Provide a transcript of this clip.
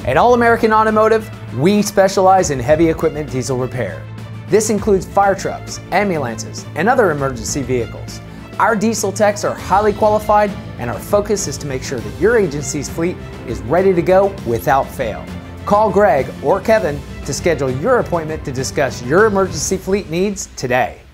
At All American Automotive, we specialize in heavy equipment diesel repair. This includes fire trucks, ambulances, and other emergency vehicles. Our diesel techs are highly qualified, and our focus is to make sure that your agency's fleet is ready to go without fail. Call Greg or Kevin to schedule your appointment to discuss your emergency fleet needs today.